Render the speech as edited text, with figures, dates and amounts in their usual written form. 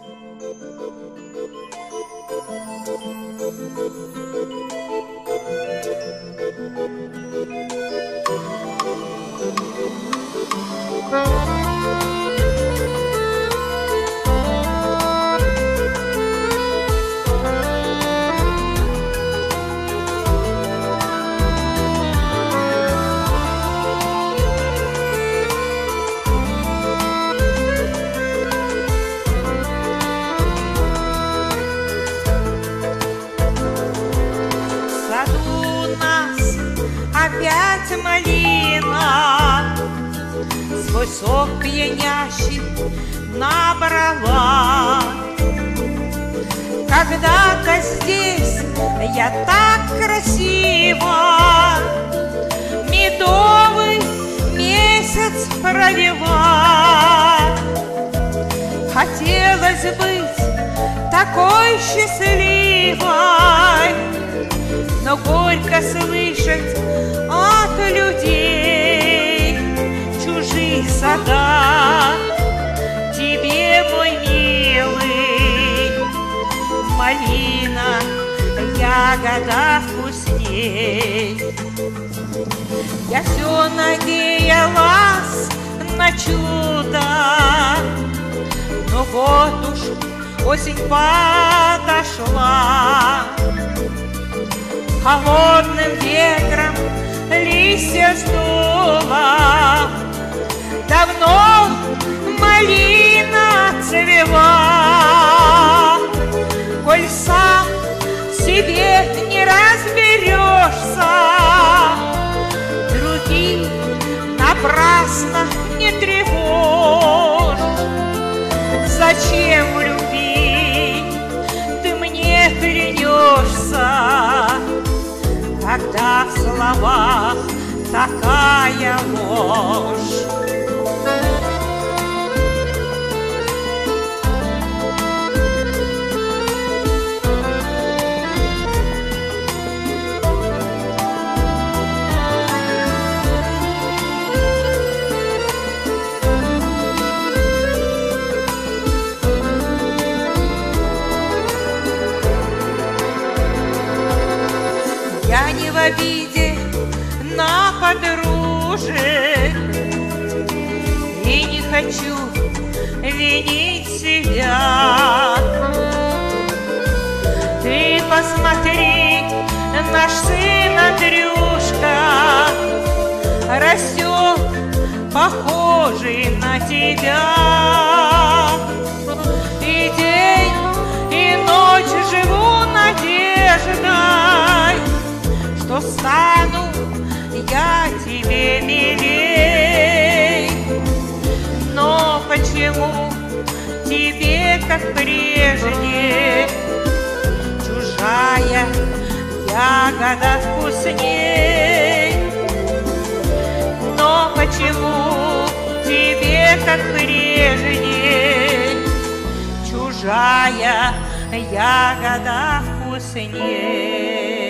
Опять малина свой сок пьянящий набрала. Когда-то здесь я так красиво медовый месяц провела. Хотелось быть такой счастливой, но горько слышать от людей чужие сада. Тебе, мой милый, малина, ягода вкусней. Я все надеялась на чудо, но вот уж осень подошла. Холодным ветром листья сдуло, давно малина цвела. Коль сам себе не разберешься, других напрасно не тревожь. Зачем в любви ты мне клянешься, когда в словах такая ложь? Я не в обиде на подружек и не хочу винить себя. Ты посмотри, наш сын Андрюшка растет похожий на тебя. И день, и ночь живу надеждой, что стану я тебе милей. Но почему тебе, как прежде, чужая ягода вкусней? Но почему тебе, как прежде, чужая ягода вкусней?